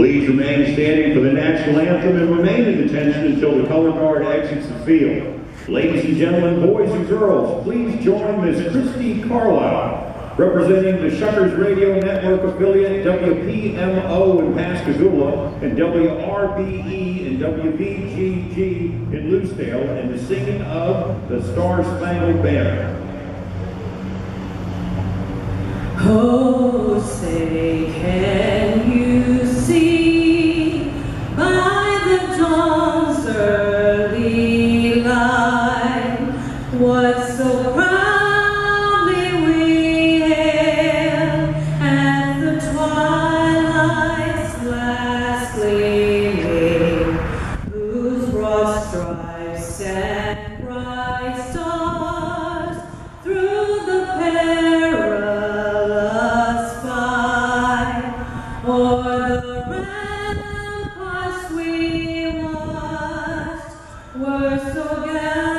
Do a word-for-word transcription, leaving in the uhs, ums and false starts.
Please remain standing for the national anthem and remain in attention until the color guard exits the field. Ladies and gentlemen, boys and girls, please join Miss Christi Carlisle, representing the Shuckers Radio Network affiliate W P M O in Pascagoula and W R B E and W B G G in Lucedale, in the singing of the Star Spangled Banner. Oh, say, can you see by the dawn's early light what so proudly we hailed at the twilight's last gleaming, whose broad stripes and bright stars through the perilous fight o'er the ramparts we watched were so gallant.